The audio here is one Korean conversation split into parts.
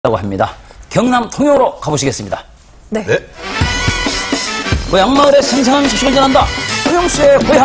라고 합니다. 경남 통영으로 가보시겠습니다. 네. 고향마을의 생생한 소식을 전한다. 통영수의 고향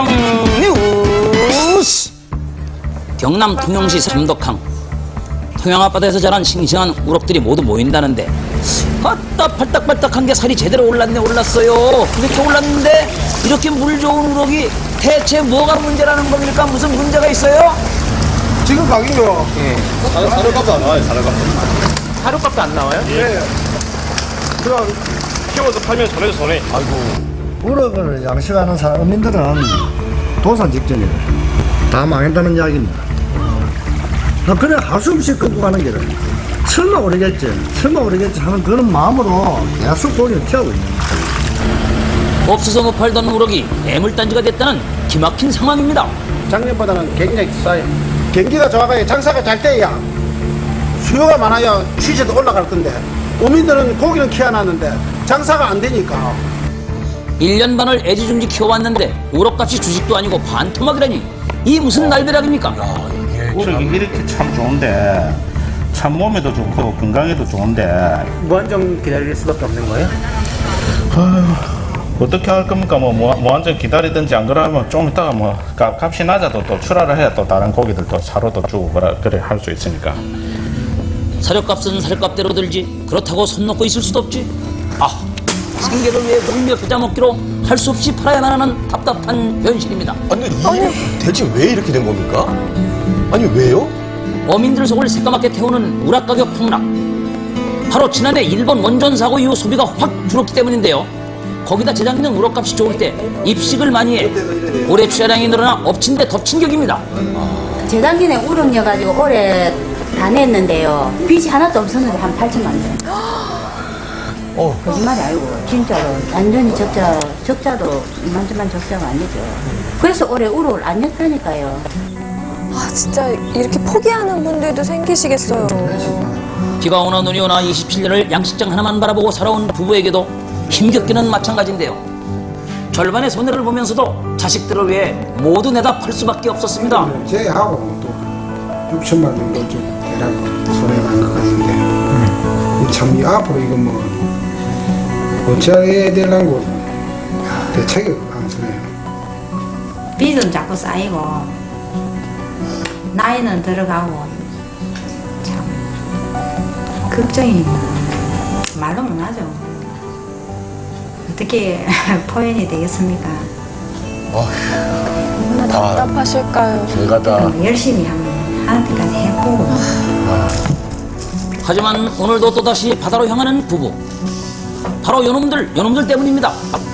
뉴스. 경남 통영시 삼덕항. 통영 앞바다에서 자란 싱싱한 우럭들이 모두 모인다는데, 아따 팔딱팔딱한 게 살이 제대로 올랐어요. 이렇게 올랐는데 이렇게 물 좋은 우럭이 대체 뭐가 문제라는 겁니까? 무슨 문제가 있어요? 지금 가격이요. 사료값도 안 나와요, 사료값. 하루값도 안 나와요? 예. 그냥 키워서 팔면 전해도 전해. 우럭을 양식하는 사람들은 도산 직전이에요. 다 망했다는 이야기입니다. 그래 할 수 없이 끌고 가는 길을 설마 오르겠지 하는 그런 마음으로 계속 고기를 키우고 있는 거예요. 없어서 못 팔던 우럭이 애물단지가 됐다는 기막힌 상황입니다. 작년보다는 굉장히 싸요. 경기가 좋아가야 장사가 잘 돼야 수요가 많아야 취재도 올라갈 건데 어민들은 고기는 키워놨는데 장사가 안 되니까 1년 반을 애지중지 키워왔는데 우럭값이 주식도 아니고 반토막이라니 이 무슨 날벼락입니까? 이렇게 참 좋은데 참 몸에도 좋고 건강에도 좋은데 무한정 기다릴 수밖에 없는 거예요? 어떻게 할 겁니까? 무한정 기다리든지 안 그러면 좀 이따가 값이 낮아도 또 출하를 해야 또 다른 고기들도 사료도 주고 그래 할 수 있으니까. 사료값은 사료값대로 들지 그렇다고 손 놓고 있을 수도 없지. 생계를 위해 물며 겨자 먹기로 할 수 없이 팔아야만 하는 답답한 현실입니다. 아니, 이게 대체 왜 이렇게 된 겁니까? 아니, 왜요? 어민들 속을 새까맣게 태우는 우락 가격 폭락. 바로 지난해 일본 원전 사고 이후 소비가 확 줄었기 때문인데요. 거기다 재작년 우럭값이 좋을 때 입식을 많이 해 올해 취하량이 늘어나 엎친 데 덮친 격입니다. 재작년에 우럭여가지고 올해 다 냈는데요. 빚이 하나도 없었는데 한 8천만 원. 거짓말이 아니고 진짜로 완전히 적자도 이만저만 적자가 아니죠. 그래서 올해 우럭을 안 냈다니까요. 진짜 이렇게 포기하는 분들도 생기시겠어요. 비가 오나 눈이 오나 27년을 양식장 하나만 바라보고 살아온 부부에게도 힘겹기는 마찬가지인데요. 절반의 손해를 보면서도 자식들을 위해 모두 내다 팔 수밖에 없었습니다. 제하고 또 6천만 원 정도 좀 대략 손해난 것 같은데 참 앞으로 이거 어찌해야 되려고 대책이 안 서네요. 빚은 자꾸 쌓이고 나이는 들어가고 참 걱정이 말로 못하죠. 어떻게 포인이 되겠습니까? 얼마나 답답하실까요? 제가 다. 열심히 하는 데까지 해보고. 하지만 오늘도 또다시 바다로 향하는 부부. 바로 요놈들 때문입니다.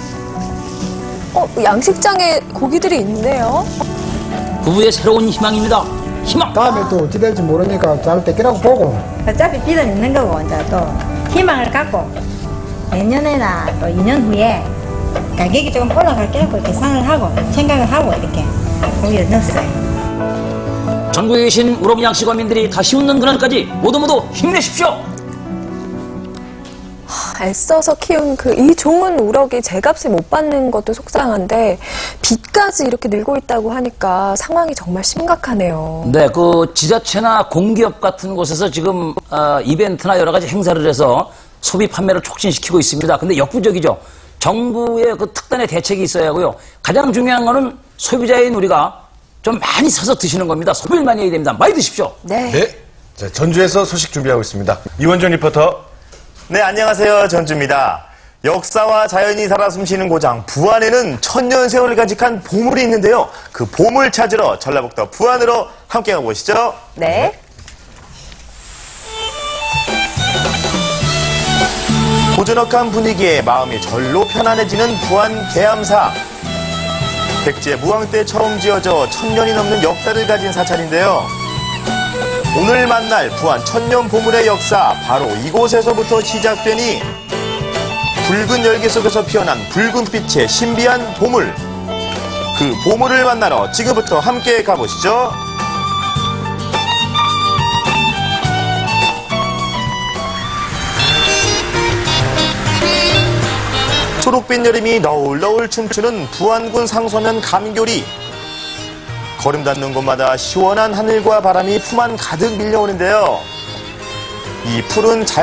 양식장에 고기들이 있네요. 부부의 새로운 희망입니다. 희망! 다음에 또 어찌 될지 모르니까 잘 뺏기라고 보고 어차피 빚은 있는 거고 이제 또 희망을 갖고 내년에나 또 2년 후에 가격이 조금 올라갈 거라고 계산을 하고 생각을 하고 이렇게 고기를 넣었어요. 전국에 계신 우럭 양식어민들이 다시 웃는 그날까지 모두 힘내십시오. 애써서 키운 이 좋은 우럭이 제값을 못 받는 것도 속상한데 빚까지 이렇게 늘고 있다고 하니까 상황이 정말 심각하네요. 네, 지자체나 공기업 같은 곳에서 지금 이벤트나 여러 가지 행사를 해서 소비 판매를 촉진시키고 있습니다. 근데 역부족이죠. 정부의 특단의 대책이 있어야 하고요. 가장 중요한 거는 소비자인 우리가 좀 많이 사서 드시는 겁니다. 소비를 많이 해야 됩니다. 많이 드십시오. 네. 자, 전주에서 소식 준비하고 있습니다. 이원정 리포터. 네, 안녕하세요. 전주입니다. 역사와 자연이 살아 숨쉬는 고장 부안에는 천년 세월을 간직한 보물이 있는데요. 그 보물 찾으러 전라북도 부안으로 함께 가보시죠. 네. 고즈넉한 분위기에 마음이 절로 편안해지는 부안 계암사. 백제 무왕 때 처음 지어져 1000년이 넘는 역사를 가진 사찰인데요. 오늘 만날 부안 천년 보물의 역사, 바로 이곳에서부터 시작되니 붉은 열기 속에서 피어난 붉은 빛의 신비한 보물. 그 보물을 만나러 지금부터 함께 가보시죠. 초록빛 여름이 너울너울 춤추는 부안군 상소면 감교리. 걸음 닿는 곳마다 시원한 하늘과 바람이 품 안 가득 밀려오는데요. 이 푸른